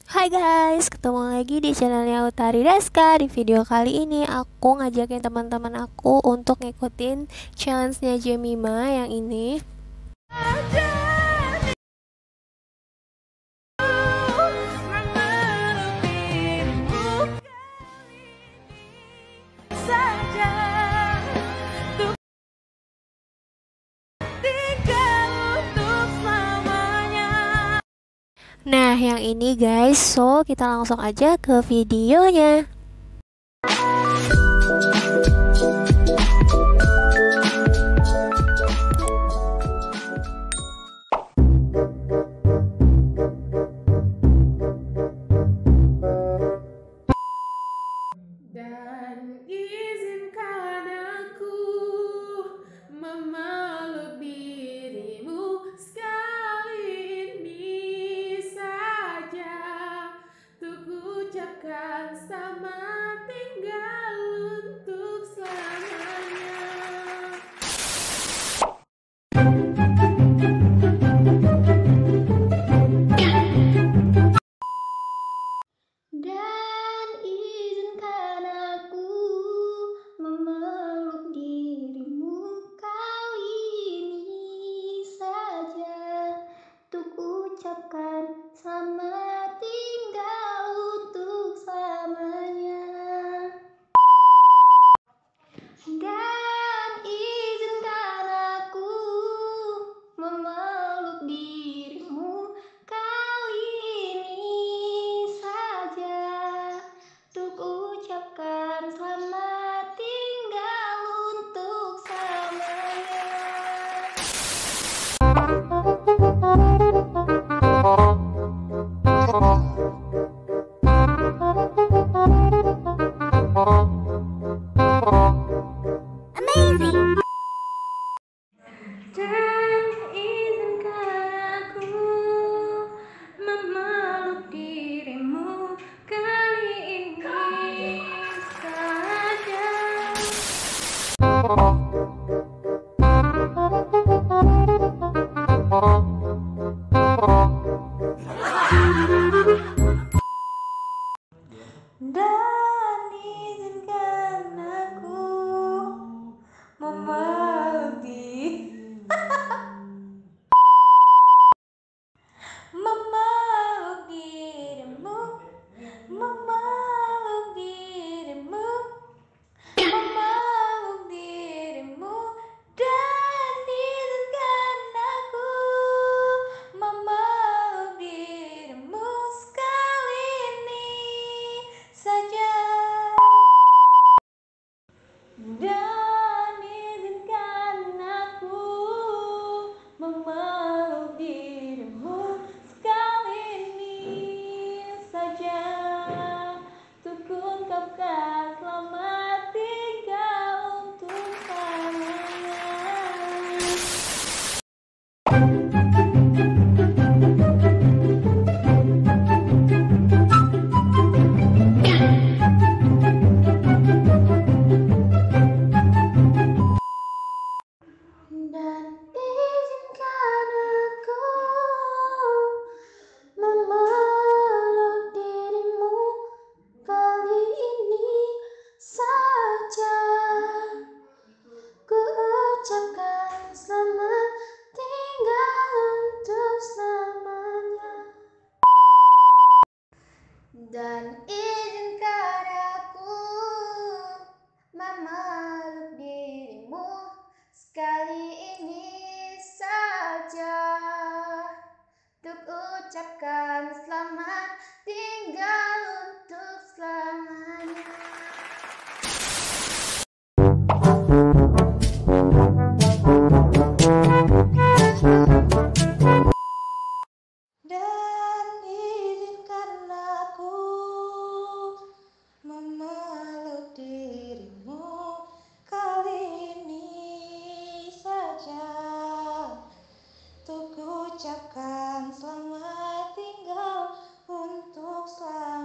Hai guys, ketemu lagi di channelnya Utari Deska. Di video kali ini aku ngajakin teman-teman aku untuk ngikutin challenge-nya Jemima yang ini. Nah, yang ini guys, so kita langsung aja ke videonya. Dan izinkan aku memeluk dirimu sekali ini saja, untuk ucapkan selamat tinggal untuk selamanya. Dan izinkan aku memeluk dirimu kali ini saja, untuk ucapkan selamat tinggal untuk selamanya. Dan izinkan aku memeluk dirimu kali ini saja, untuk ucapkan selamat tinggal untuk selamanya. Dan izinkan aku memeluk dirimu kali ini saja. Dan izinkan aku memeluk memeluk dirimu, memeluk dirimu, memeluk dirimu. Dan izinkan aku memeluk dirimu sekali ini saja. Dan izinkan aku memeluk dirimu sekali ini saja, untuk ungkapkan selamat tinggal untuk selamanya. Dan izinkan aku memeluk dirimu kali ini saja, ku ucapkan selamat tinggal untuk selamanya. Dan izinkan aku memeluk dirimu sekali ini saja, untuk ucapkan selamat tinggal untuk selamanya. Dan izinkan aku memeluk dirimu kali ini saja, untuk ucapkan selamat tinggal untuk selamanya.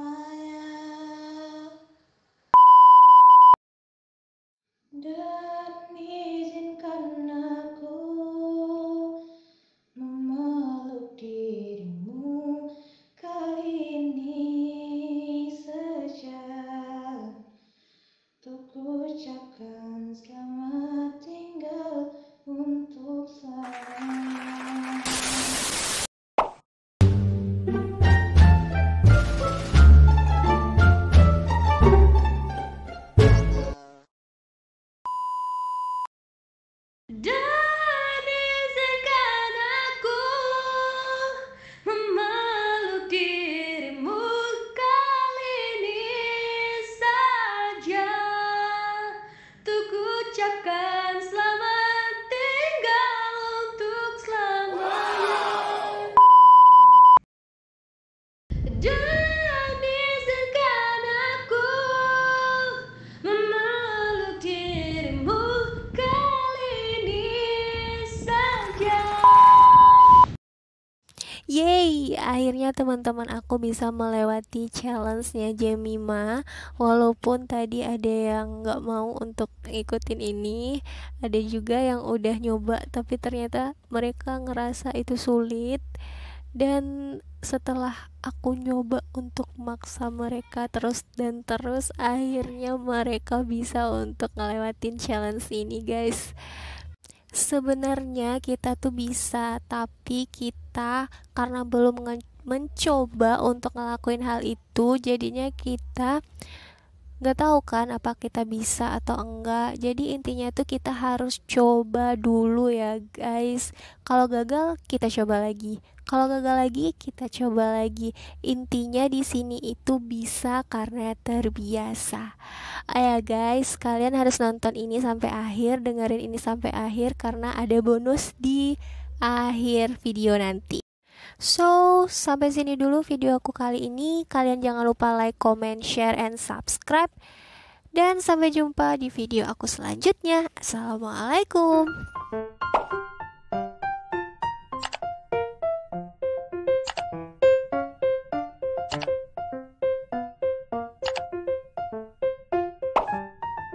Jadi akhirnya teman-teman aku bisa melewati challenge-nya Jemima. Walaupun tadi ada yang nggak mau untuk ikutin ini, ada juga yang udah nyoba tapi ternyata mereka ngerasa itu sulit. Dan setelah aku nyoba untuk maksa mereka terus dan terus, akhirnya mereka bisa untuk ngelewatin challenge ini, guys. Sebenarnya kita tuh bisa, tapi kita karena belum mencoba untuk ngelakuin hal itu, jadinya kita nggak tahu kan apa kita bisa atau enggak. Jadi intinya tuh kita harus coba dulu ya guys. Kalau gagal kita coba lagi, kalau gagal lagi kita coba lagi. Intinya di sini itu bisa karena terbiasa. Ayo guys, kalian harus nonton ini sampai akhir, dengerin ini sampai akhir karena ada bonus di akhir video nanti. So, sampai sini dulu video aku kali ini. Kalian jangan lupa like, comment, share, and subscribe. Dan sampai jumpa di video aku selanjutnya. Assalamualaikum.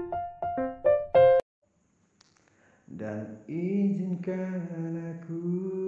Dan izinkan aku